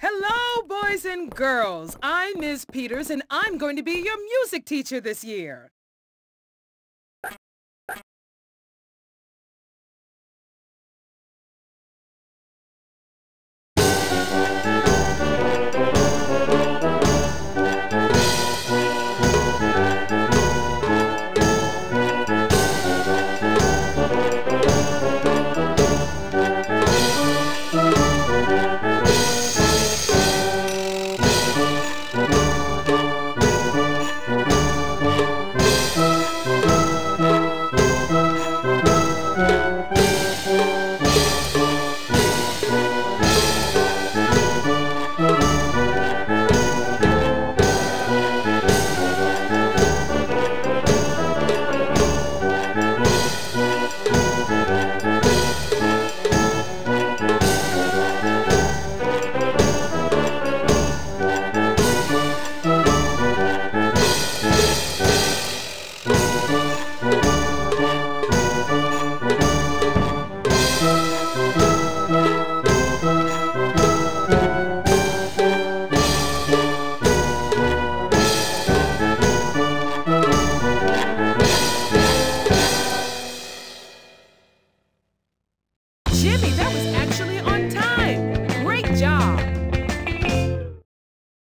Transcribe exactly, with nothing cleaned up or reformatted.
Hello, boys and girls. I'm Miz Peters, and I'm going to be your music teacher this year.